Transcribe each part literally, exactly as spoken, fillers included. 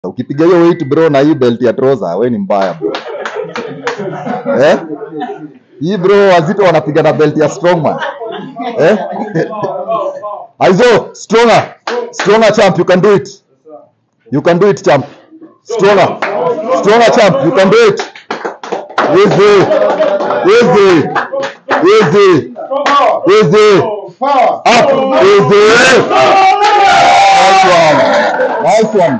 Ukipiga hiyo weight bro na hii belt ya trouser, wewe ni mbaya bro. Eh? Hii bro wazito wanapiga na belt ya strongman. Eh? Izzoh, stronger. Stronger champ, you can do it. You can do it champ. Stronger. Stronger champ, you can do it. Easy. Easy. Easy. Easy. Up. Easy. Nice one. Nice one.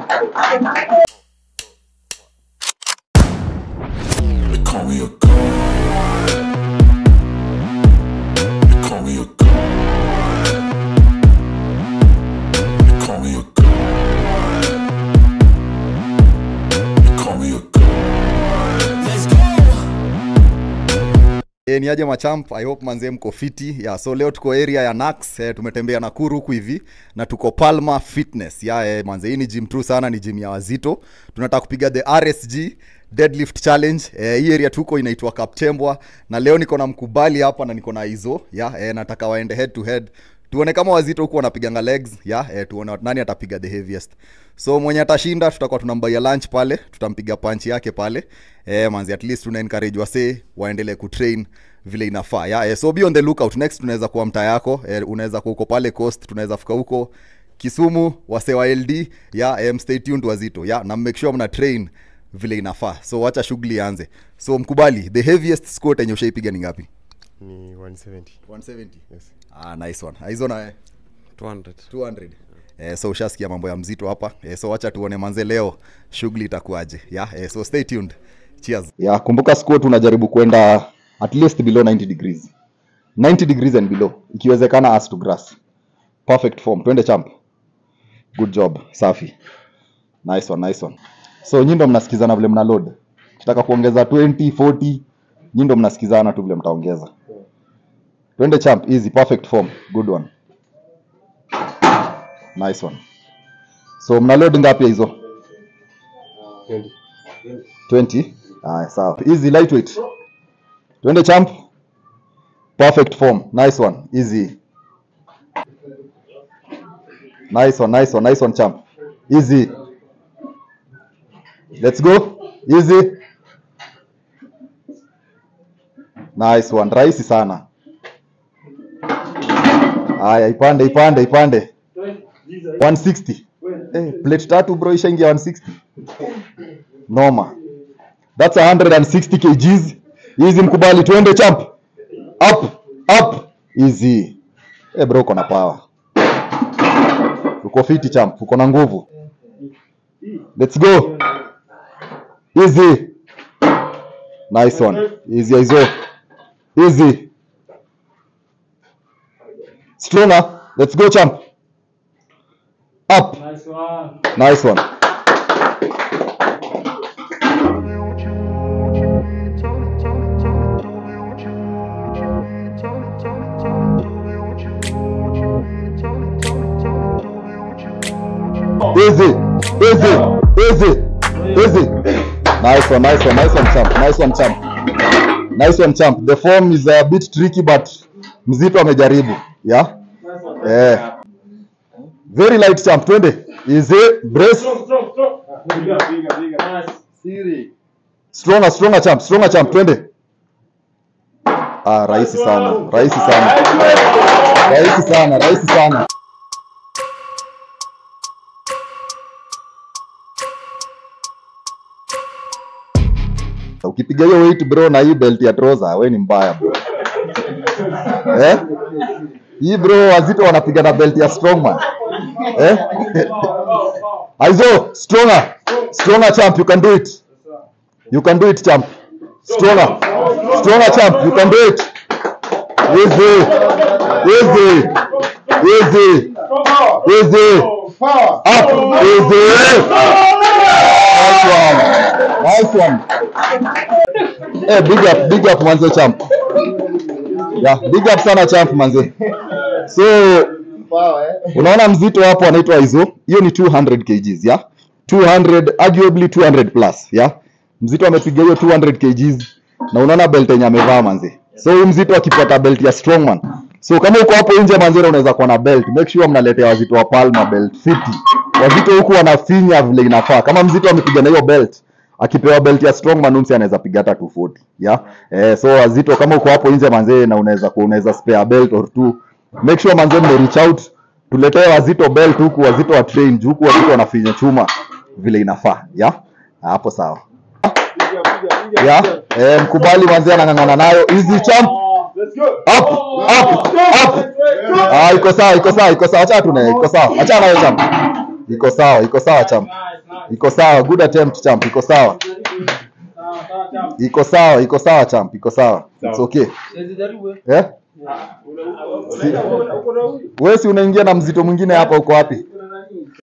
They call me a god. They call me a god. They call me a god. They call me a god. Let's go. E, ni aje machamp, I hope manze mko fiti. Yeah, so leo tuko area ya Nax, eh, tumetembea Nakuru huku hivi na tuko Palma Fitness. Yeah, eh, manze hii ni gym true sana, ni gym ya wazito. Tunataka kupiga the R S G deadlift challenge. Eh, hii area tuko inaitwa Kaptembwa na leo niko na Mkubali hapa na niko na Izzoh. Yeah, eh, nataka waende head to head. Tuone kama wazito huko wanapiganga legs. Yeah, eh, tuone nani atapiga the heaviest. So mwenye atashinda tutakuwa tunambaya lunch pale, tutampiga punch yake pale. Eh, manzi at least tuna encourage wase waendelee kutrain vile inafaa. Yeah, eh, so be on the lookout. Next tunaweza kuwa mtaa yako, eh, unaweza kuwa huko pale Coast, tunaweza fika huko Kisumu, wase wa L D. Yeah, eh, stay tuned wazito. Yeah, na make sure mna train vile inafaa. So wacha shughuli ianze. So Mkubali, the heaviest squat yenye ushaipiga ni ngapi? Ni one seventy. one seventy. Yes. Ah, nice one. Izzoh na two hundred. two hundred. Eh, so ushasikia mambo ya mzito hapa. Eh, so wacha tuone manze leo shughuli itakuaje. Yeah, eh, so stay tuned. Cheers. Yeah, kumbuka squat unajaribu kwenda at least below ninety degrees. ninety degrees and below. Ikiwezekana ass to grass. Perfect form. Twende champ. Good job. Safi. Nice one, nice one. So nyindo mnasikizana vile mna load. Kitaka kuongeza twenty, forty, nyindo mnasikizana tu vile mtaongeza. Twende champ, easy, perfect form. Good one. Nice one. So mna load ngapi hizo? twenty. twenty. Ah, sawa. Easy, lightweight. Twende champ. Perfect form. Nice one. Easy. Nice one, nice one, nice one champ. Easy. Let's go. Easy. Nice one. Rahisi sana. Aya, ipande, ipande, ipande. one sixty. Eh, plate tatu bro ishaingia one sixty. Noma. That's one hundred sixty kgs. Easy Mkubali, twende champ. Up, up. Easy. Eh bro, uko na power. Uko fiti champ, uko na nguvu. Let's go. Easy. Nice one. Easy Izzoh. Easy. Stronger. Let's go champ. Up. Nice one. Nice one. Easy. Easy. Easy. Easy. Nice one, nice one, nice one champ. Nice one champ. Nice one champ. The form is a bit tricky but mzito amejaribu. Yeah? Yeah. Very light champ. Twende. Easy. Brace. Strong, strong, strong. Bigger, bigger, bigger. Nice. Siri. Stronger, stronger champ. Stronger champ. Twende. Ah, rahisi sana. Rahisi sana. Rahisi sana, rahisi sana. Ukipiga hiyo weight bro na hii belt ya trouser, wewe ni mbaya bro. Eh? Hii bro wazito wanapiga na belt ya strongman. Eh? Izzoh, stronger. Stronger champ, you can do it. You can do it champ. Stronger. Stronger champ, you can do it. Easy. Easy. Easy. Easy. Up. Easy. Nice one. Nice one. Eh, big up, big up manze champ. Yeah, big up sana champ manze. So, unaona mzito hapo anaitwa Izzoh. Hiyo ni two hundred kgs, yeah? two hundred, arguably two hundred plus, yeah? Mzito amepiga hiyo two hundred kgs na unaona belt yenye amevaa manze. So huyu mzito akipata belt ya strongman. So kama uko hapo nje manze unaweza kuwa na belt. Make sure mnaletea wazito wa Palma belt fifty. Wazito huku wanafinya vile inafaa. Kama mzito amepiga na hiyo belt, akipewa belt ya strongman umsi anaweza piga hata two forty. Yeah. Eh, so wazito kama uko hapo nje manzee na unaweza ku unaweza spare belt or two. Make sure manzee mne reach out. Tuletee wazito belt huku, wazito wa train huku, wazito wanafinya chuma vile inafaa. Yeah. Hapo sawa. Yeah. Eh, Mkubali manzee anang'ang'ana nayo. Easy champ. Let's go. Up, up, up. Ah, iko sawa, iko sawa, iko sawa. Acha tu na iko sawa. Acha nayo champ. Iko sawa, iko sawa champ. Iko sawa, good attempt champ. Iko sawa. Iko sawa, iko sawa champ. Iko sawa. It's okay. Eh? Wewe si unaingia na mzito mwingine hapa, uko wapi?